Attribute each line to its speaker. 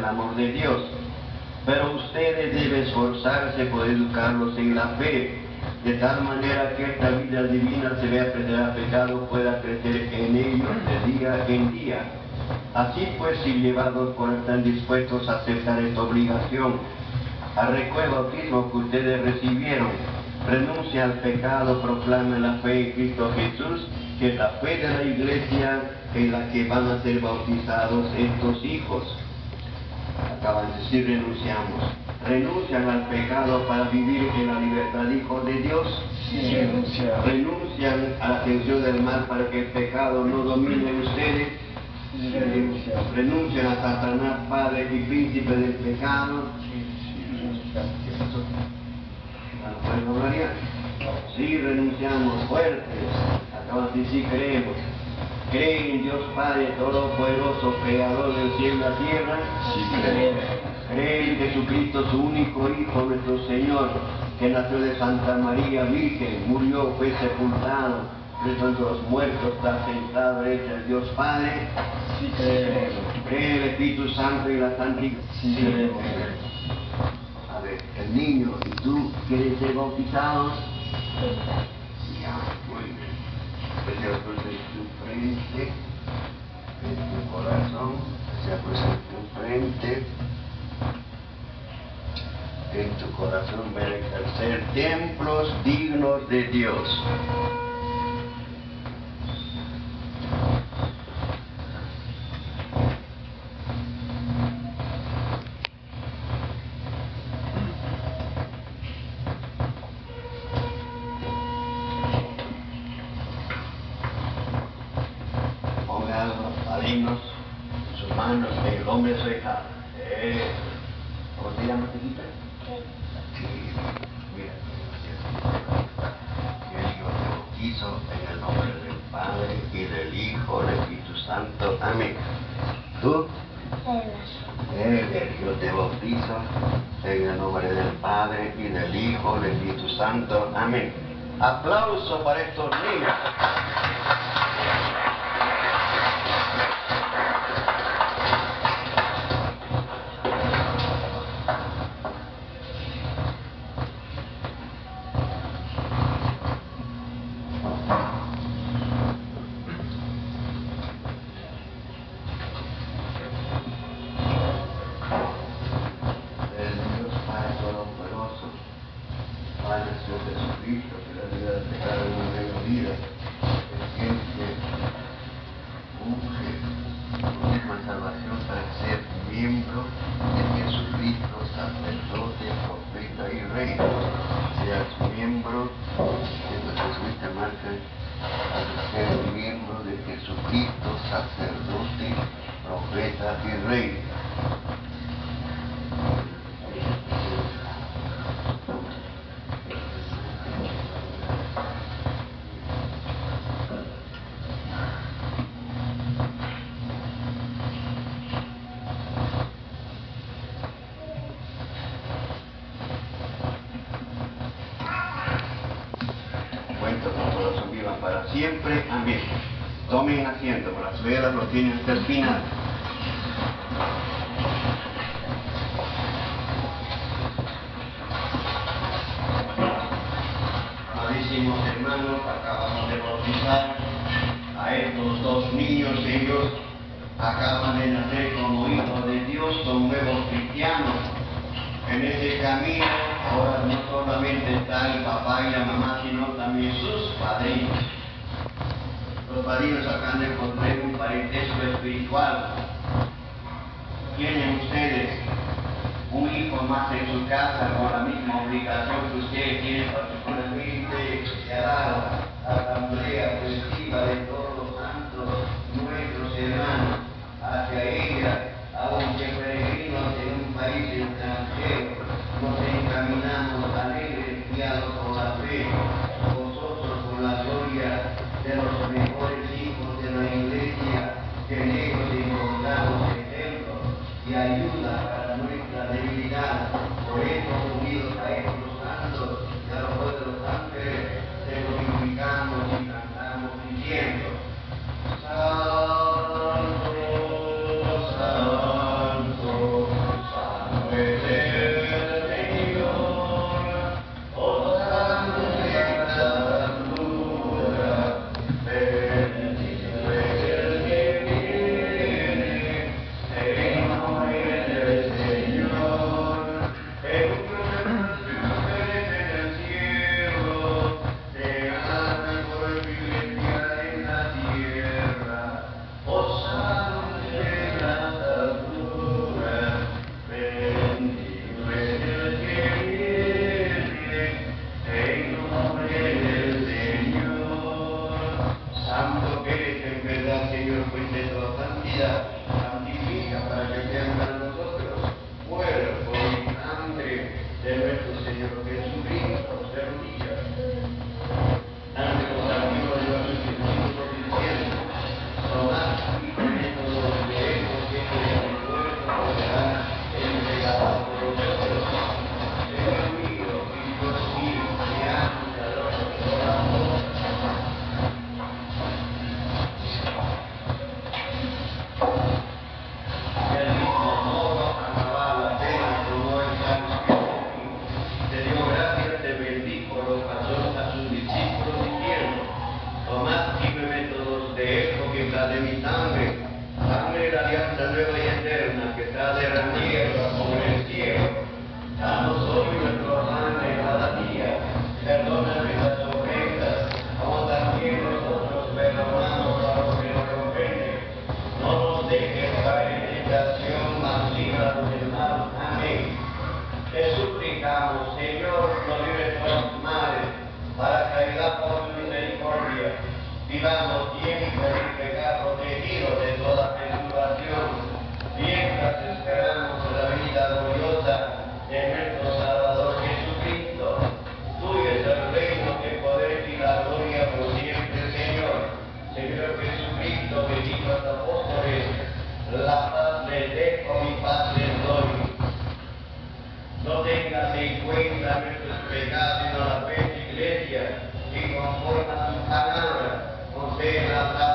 Speaker 1: amor de Dios. Pero ustedes deben esforzarse por educarlos en la fe, de tal manera que esta vida divina se vea perder pecado, pueda crecer en ellos de día en día. Así pues, si llevados por están dispuestos a aceptar esta obligación, al recuerdo bautismo que ustedes recibieron, renuncia al pecado, proclama la fe en Cristo Jesús, que es la fe de la iglesia en la que van a ser bautizados estos hijos. Acaban de decir renunciamos. ¿Renuncian al pecado para vivir en la libertad de hijos de Dios?
Speaker 2: Sí, renunciamos.
Speaker 1: ¿Renuncian a la atención del mal para que el pecado no domine en ustedes?
Speaker 2: Sí, renunciamos.
Speaker 1: ¿Renuncian a Satanás, padre y príncipe del pecado?
Speaker 2: Sí, renunciamos.
Speaker 1: ¿Qué pasó? ¿No pueden hablar ya? Sí, renunciamos fuertes. Acaban de decir creemos. ¿Creen en Dios Padre Todopoderoso, Creador del cielo y la tierra?
Speaker 2: Sí, creemos.
Speaker 1: ¿Creen en Jesucristo, su único Hijo, nuestro Señor, que nació de Santa María Virgen, murió, fue sepultado, resucitó entre los muertos, está sentado a la derecha del Dios Padre?
Speaker 2: Sí, creemos.
Speaker 1: ¿Creen en el Espíritu Santo y la Santa Iglesia?
Speaker 2: Sí, creemos.
Speaker 1: A ver, el niño, ¿y tú quieres ser bautizado? Ya, muy bien. Especial pues en tu frente, en tu corazón, especial pues en tu frente, en tu corazón, ver ser templos dignos de Dios. Pongan los padrinos en sus manos, que el hombre se deja. ¿Cómo se llama, Felipe? Sí, mira, yo te bautizo en el nombre del Padre y del Hijo, del Espíritu Santo. Amén. ¿Tú? Yo te bautizo en el nombre del Padre y del Hijo, del Espíritu Santo. Amén. Aplauso para estos niños. Jesucristo, que la vida del pecado es una nueva vida, que unge con misma salvación para ser miembro de Jesucristo, sacerdote, profeta y rey. Seas miembro de Jesucristo, marca al ser miembro de Jesucristo, sacerdote, profeta y rey. Cuento con corazón vivan para siempre. Amén. Tomen asiento, por las velas lo tienen hasta el final. Amadísimos hermanos, acabamos de bautizar a estos dos niños. Ellos acaban de nacer como hijos de Dios, son nuevos cristianos. En ese camino, ahora no solamente está el papá y la mamá, sino también sus padrinos. Los padrinos acaban de encontrar un parentesco espiritual. Tienen ustedes un hijo más en su casa con la misma obligación que ustedes tienen particularmente, que hará la asamblea colectiva de todos los santos, nuestros hermanos, hacia ella, aunque peregrinos en un país extranjero, nos encaminamos alegres, guiados por la fe, vosotros con la gloria de los mejores hijos de la iglesia, que en ellos encontramos ejemplos y ayuda para nuestra debilidad. Por eso, unidos a estos santos y a los jueces de los ángeles, te glorificamos y cantamos diciendo: Santo, Santo, nuestros pecados, sino la fe de la iglesia, y conforme a tu palabra, concede la